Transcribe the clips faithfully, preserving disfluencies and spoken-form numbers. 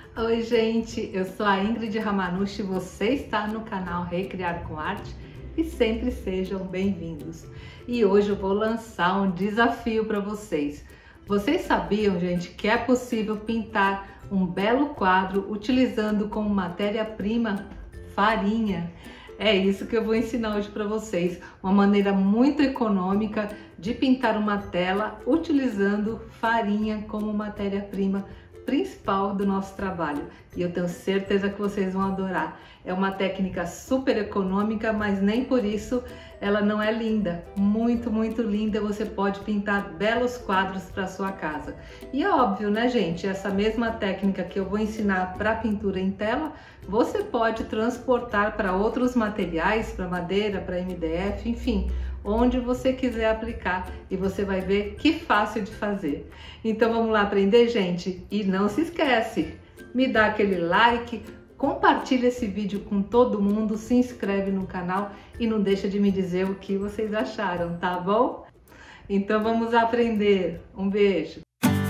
Oi gente, eu sou a Ingrid Ramanushi, você está no canal Recriar com Arte e sempre sejam bem-vindos. E hoje eu vou lançar um desafio para vocês. Vocês sabiam, gente, que é possível pintar um belo quadro utilizando como matéria-prima farinha? É isso que eu vou ensinar hoje para vocês, uma maneira muito econômica de pintar uma tela utilizando farinha como matéria-prima principal do nosso trabalho. E eu tenho certeza que vocês vão adorar. É uma técnica super econômica, mas nem por isso ela não é linda. Muito, muito linda. Você pode pintar belos quadros para sua casa. E é óbvio, né, gente? Essa mesma técnica que eu vou ensinar para pintura em tela, você pode transportar para outros materiais, para madeira, para M D F, enfim, onde você quiser aplicar, e você vai ver que fácil de fazer. Então vamos lá aprender, gente? E não se esquece, me dá aquele like, compartilha esse vídeo com todo mundo, se inscreve no canal e não deixa de me dizer o que vocês acharam, tá bom? Então vamos aprender. Um beijo!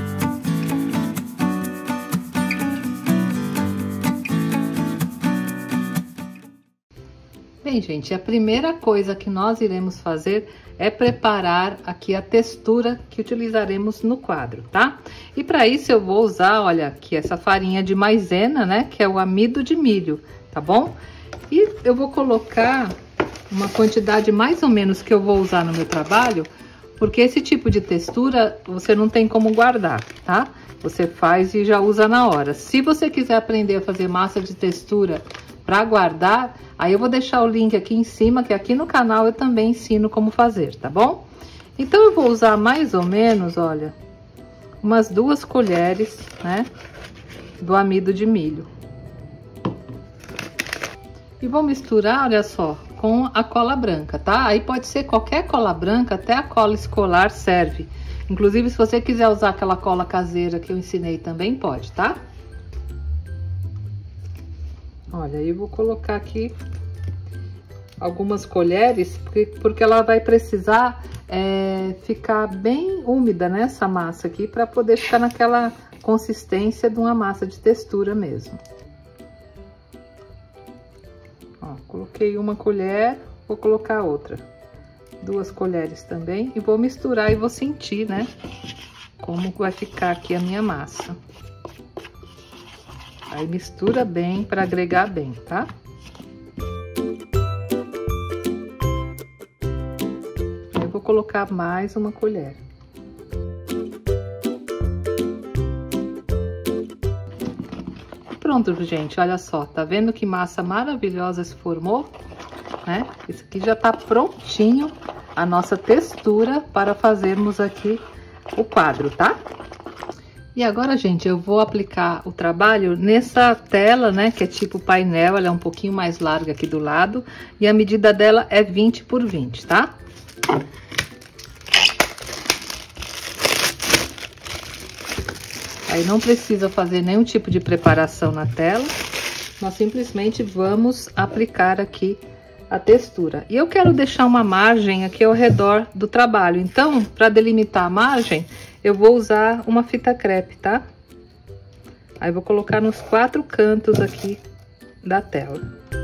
Bem, gente, a primeira coisa que nós iremos fazer é preparar aqui a textura que utilizaremos no quadro, tá? E para isso eu vou usar, olha, aqui essa farinha de maisena, né, que é o amido de milho, tá bom? E eu vou colocar uma quantidade mais ou menos que eu vou usar no meu trabalho, porque esse tipo de textura você não tem como guardar, tá? Você faz e já usa na hora. Se você quiser aprender a fazer massa de textura para guardar, aí eu vou deixar o link aqui em cima, que aqui no canal eu também ensino como fazer, tá bom? Então eu vou usar mais ou menos, olha, umas duas colheres, né, do amido de milho. E vou misturar, olha só, com a cola branca, tá? Aí pode ser qualquer cola branca, até a cola escolar serve. Inclusive, se você quiser usar aquela cola caseira que eu ensinei também pode, tá? Olha, eu vou colocar aqui algumas colheres, porque, porque ela vai precisar é, ficar bem úmida, né, essa massa aqui, para poder ficar naquela consistência de uma massa de textura mesmo. Ó, coloquei uma colher, vou colocar outra. Duas colheres também, e vou misturar e vou sentir, né, como vai ficar aqui a minha massa. Aí mistura bem para agregar bem, tá? Aí eu vou colocar mais uma colher. Pronto, gente, olha só, tá vendo que massa maravilhosa se formou, né? Isso aqui já tá prontinho a nossa textura para fazermos aqui o quadro, tá? E agora, gente, eu vou aplicar o trabalho nessa tela, né, que é tipo painel, ela é um pouquinho mais larga aqui do lado, e a medida dela é vinte por vinte, tá? Aí não precisa fazer nenhum tipo de preparação na tela, nós simplesmente vamos aplicar aqui a textura. E eu quero deixar uma margem aqui ao redor do trabalho, então, para delimitar a margem, eu vou usar uma fita crepe, tá? Aí vou colocar nos quatro cantos aqui da tela.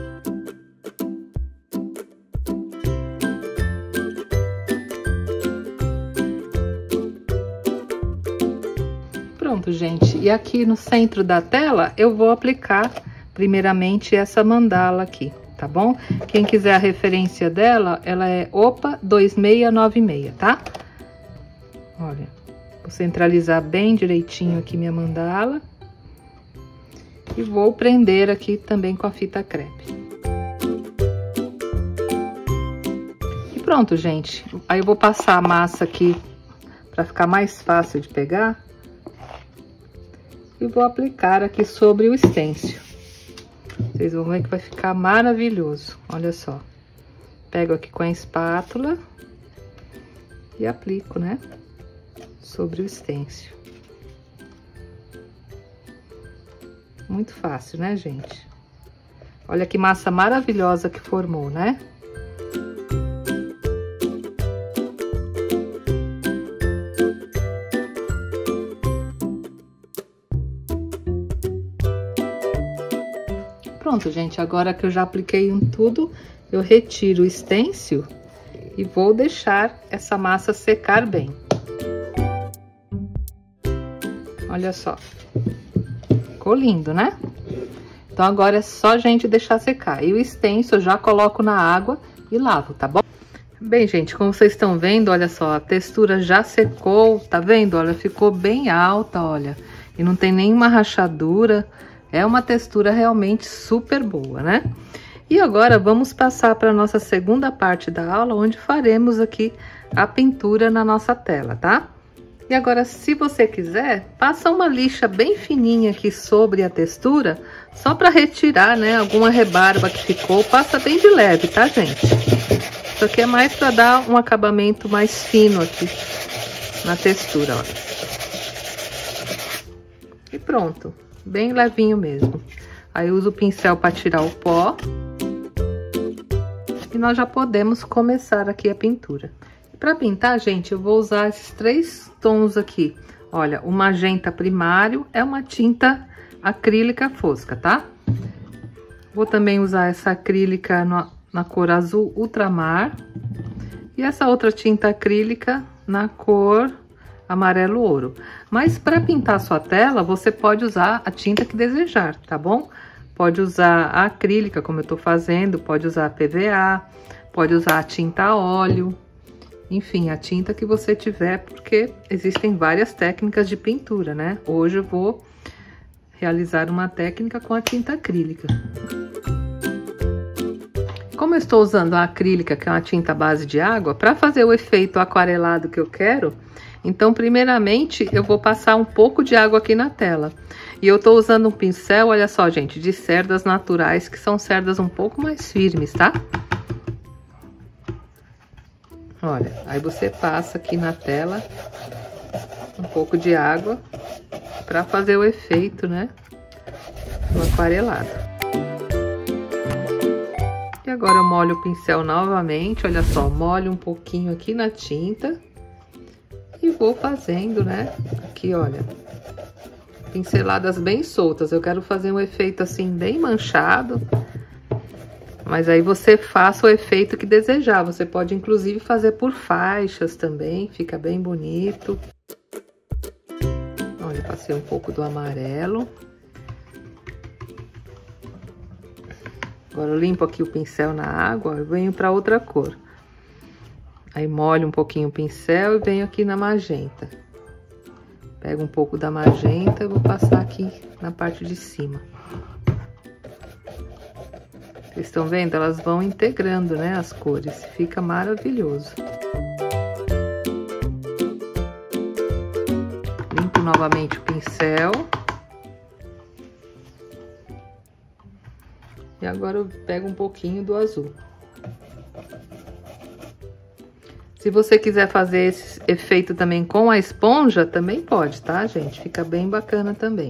Pronto, gente. E aqui no centro da tela eu vou aplicar primeiramente essa mandala aqui, tá bom? Quem quiser a referência dela, ela é Opa dois seis nove seis, tá? Olha. Vou centralizar bem direitinho aqui minha mandala. E vou prender aqui também com a fita crepe. E pronto, gente. Aí eu vou passar a massa aqui para ficar mais fácil de pegar. E vou aplicar aqui sobre o stencil. Vocês vão ver que vai ficar maravilhoso. Olha só. Pego aqui com a espátula e aplico, né? Sobre o stencil. Muito fácil, né, gente? Olha que massa maravilhosa que formou, né? Pronto, gente, agora que eu já apliquei em tudo, eu retiro o stencil e vou deixar essa massa secar bem. Olha só, ficou lindo, né? Então agora é só a gente deixar secar. E o stencil eu já coloco na água e lavo, tá bom? Bem, gente, como vocês estão vendo, olha só, a textura já secou, tá vendo? Olha, ficou bem alta, olha, e não tem nenhuma rachadura. É uma textura realmente super boa, né? E agora vamos passar para a nossa segunda parte da aula, onde faremos aqui a pintura na nossa tela, tá? E agora, se você quiser, passa uma lixa bem fininha aqui sobre a textura, só para retirar, né, alguma rebarba que ficou. Passa bem de leve, tá, gente? Isso aqui é mais para dar um acabamento mais fino aqui na textura, ó. E pronto, bem levinho mesmo. Aí uso o pincel para tirar o pó. E nós já podemos começar aqui a pintura. Para pintar, gente, eu vou usar esses três tons aqui. Olha, o magenta primário é uma tinta acrílica fosca, tá? Vou também usar essa acrílica no, na cor azul ultramar. E essa outra tinta acrílica na cor amarelo ouro. Mas para pintar sua tela, você pode usar a tinta que desejar, tá bom? Pode usar a acrílica, como eu tô fazendo, pode usar a P V A, pode usar a tinta a óleo. Enfim, a tinta que você tiver, porque existem várias técnicas de pintura, né? Hoje eu vou realizar uma técnica com a tinta acrílica. Como eu estou usando a acrílica, que é uma tinta à base de água, para fazer o efeito aquarelado que eu quero, então, primeiramente, eu vou passar um pouco de água aqui na tela. E eu tô usando um pincel, olha só, gente, de cerdas naturais, que são cerdas um pouco mais firmes, tá? Olha, aí você passa aqui na tela um pouco de água para fazer o efeito, né, do aquarelado. E agora eu molho o pincel novamente, olha só, molho um pouquinho aqui na tinta e vou fazendo, né, aqui, olha, pinceladas bem soltas. Eu quero fazer um efeito assim bem manchado. Mas aí você faça o efeito que desejar. Você pode, inclusive, fazer por faixas também. Fica bem bonito. Olha, passei um pouco do amarelo. Agora eu limpo aqui o pincel na água e venho para outra cor. Aí molho um pouquinho o pincel e venho aqui na magenta. Pego um pouco da magenta e vou passar aqui na parte de cima. Vocês estão vendo? Elas vão integrando, né, as cores. Fica maravilhoso. Limpo novamente o pincel. E agora eu pego um pouquinho do azul. Se você quiser fazer esse efeito também com a esponja, também pode, tá, gente? Fica bem bacana também.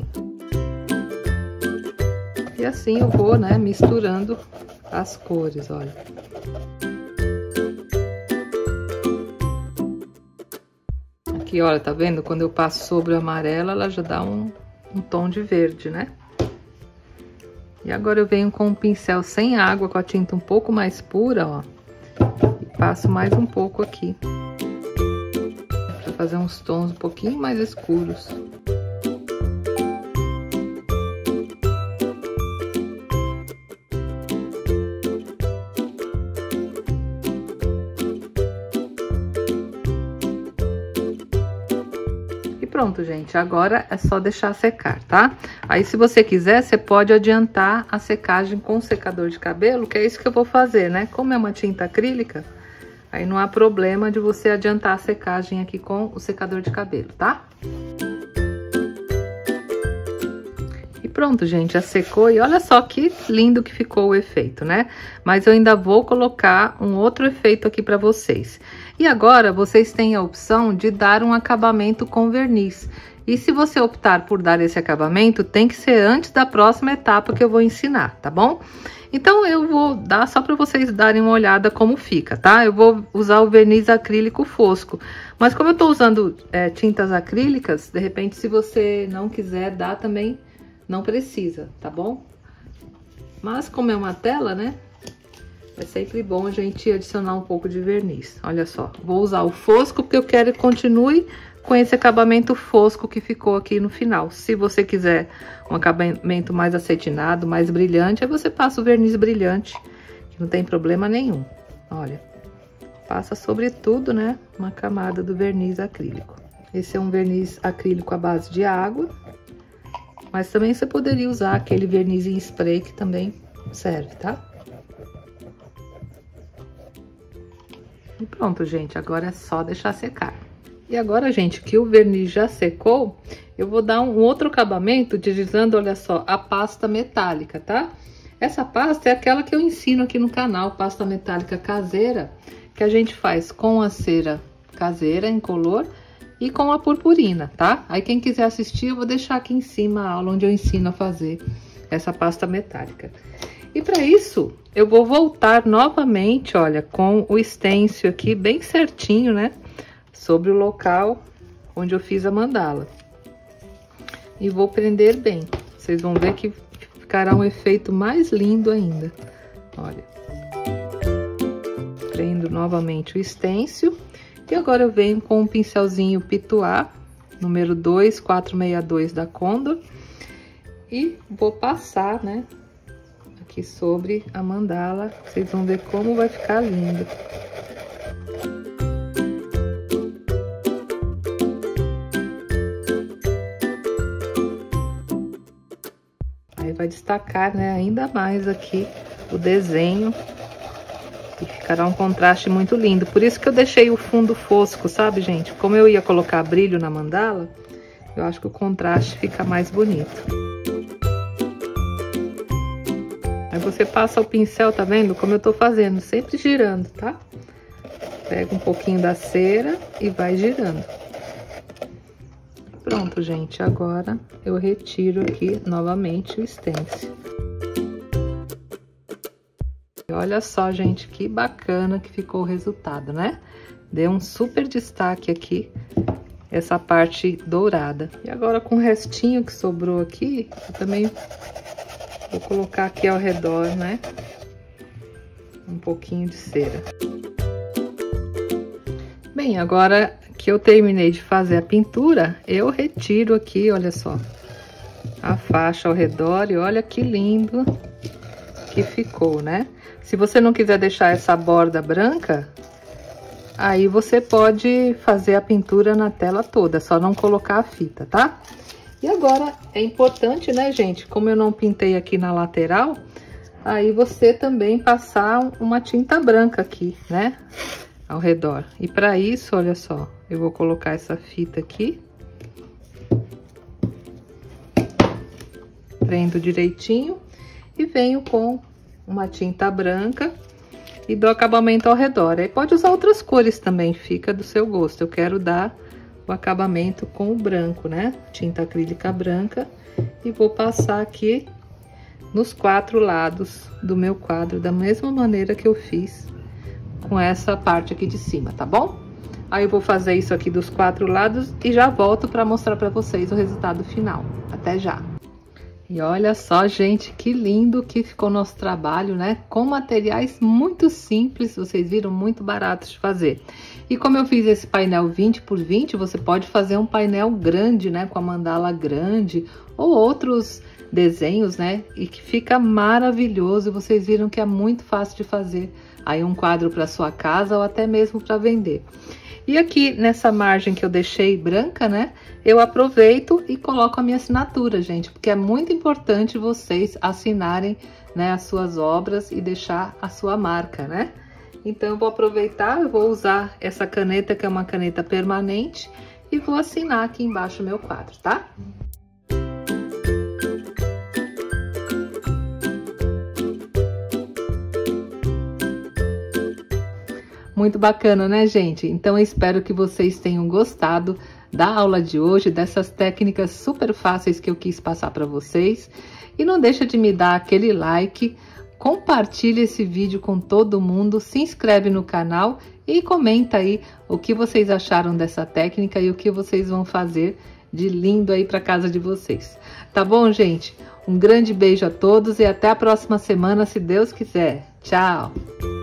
E assim eu vou, né, misturando as cores, olha. Aqui, olha, tá vendo? Quando eu passo sobre o amarelo, ela já dá um, um tom de verde, né? E agora eu venho com um pincel sem água, com a tinta um pouco mais pura, ó. E passo mais um pouco aqui. Pra fazer uns tons um pouquinho mais escuros. Pronto, gente, agora é só deixar secar, tá? Aí, se você quiser, você pode adiantar a secagem com o secador de cabelo, que é isso que eu vou fazer, né? Como é uma tinta acrílica, aí não há problema de você adiantar a secagem aqui com o secador de cabelo, tá? E pronto, gente, já secou e olha só que lindo que ficou o efeito, né? Mas eu ainda vou colocar um outro efeito aqui pra vocês. E agora, vocês têm a opção de dar um acabamento com verniz. E se você optar por dar esse acabamento, tem que ser antes da próxima etapa que eu vou ensinar, tá bom? Então, eu vou dar só para vocês darem uma olhada como fica, tá? Eu vou usar o verniz acrílico fosco. Mas como eu tô usando é, tintas acrílicas, de repente, se você não quiser dar também, não precisa, tá bom? Mas como é uma tela, né? É sempre bom a gente adicionar um pouco de verniz. Olha só, vou usar o fosco porque eu quero que continue com esse acabamento fosco que ficou aqui no final. Se você quiser um acabamento mais acetinado, mais brilhante, aí você passa o verniz brilhante, que não tem problema nenhum. Olha, passa sobre tudo, né, uma camada do verniz acrílico. Esse é um verniz acrílico à base de água, mas também você poderia usar aquele verniz em spray que também serve, tá? E pronto, gente, agora é só deixar secar. E agora, gente, que o verniz já secou, eu vou dar um outro acabamento utilizando, olha só, a pasta metálica, tá? Essa pasta é aquela que eu ensino aqui no canal, pasta metálica caseira, que a gente faz com a cera caseira incolor e com a purpurina, tá? Aí quem quiser assistir, eu vou deixar aqui em cima a aula onde eu ensino a fazer essa pasta metálica. E para isso, eu vou voltar novamente, olha, com o stencil aqui bem certinho, né? Sobre o local onde eu fiz a mandala. E vou prender bem. Vocês vão ver que ficará um efeito mais lindo ainda. Olha. Prendo novamente o stencil. E agora eu venho com um pincelzinho Pituá, número dois quatro seis dois da Condor. E vou passar, né? Aqui sobre a mandala. Vocês vão ver como vai ficar lindo. Aí vai destacar, né, ainda mais aqui o desenho. E ficará um contraste muito lindo. Por isso que eu deixei o fundo fosco, sabe, gente? Como eu ia colocar brilho na mandala, eu acho que o contraste fica mais bonito. Aí você passa o pincel, tá vendo? Como eu tô fazendo, sempre girando, tá? Pega um pouquinho da cera e vai girando. Pronto, gente. Agora eu retiro aqui novamente o stencil. E olha só, gente, que bacana que ficou o resultado, né? Deu um super destaque aqui, essa parte dourada. E agora com o restinho que sobrou aqui, eu também vou colocar aqui ao redor, né? Um pouquinho de cera. Bem, agora que eu terminei de fazer a pintura, eu retiro aqui, olha só, a faixa ao redor e olha que lindo que ficou, né? Se você não quiser deixar essa borda branca, aí você pode fazer a pintura na tela toda, só não colocar a fita, tá? E agora, é importante, né, gente, como eu não pintei aqui na lateral, aí você também passar uma tinta branca aqui, né, ao redor. E para isso, olha só, eu vou colocar essa fita aqui. Prendo direitinho e venho com uma tinta branca e dou acabamento ao redor. Aí pode usar outras cores também, fica do seu gosto. Eu quero dar o acabamento com o branco, né? Tinta acrílica branca. E vou passar aqui nos quatro lados do meu quadro, da mesma maneira que eu fiz com essa parte aqui de cima, tá bom? Aí eu vou fazer isso aqui dos quatro lados e já volto para mostrar para vocês o resultado final. Até já! E olha só, gente, que lindo que ficou nosso trabalho, né? Com materiais muito simples, vocês viram, muito baratos de fazer. E como eu fiz esse painel vinte por vinte, você pode fazer um painel grande, né? Com a mandala grande ou outros desenhos, né? E que fica maravilhoso. Vocês viram que é muito fácil de fazer aí um quadro para sua casa ou até mesmo para vender. E aqui nessa margem que eu deixei branca, né? Eu aproveito e coloco a minha assinatura, gente, porque é muito importante vocês assinarem, né, as suas obras e deixar a sua marca, né? Então eu vou aproveitar, eu vou usar essa caneta que é uma caneta permanente e vou assinar aqui embaixo o meu quadro, tá? Muito bacana, né, gente? Então, eu espero que vocês tenham gostado da aula de hoje, dessas técnicas super fáceis que eu quis passar para vocês. E não deixa de me dar aquele like, compartilhe esse vídeo com todo mundo, se inscreve no canal e comenta aí o que vocês acharam dessa técnica e o que vocês vão fazer de lindo aí para casa de vocês. Tá bom, gente? Um grande beijo a todos e até a próxima semana, se Deus quiser. Tchau!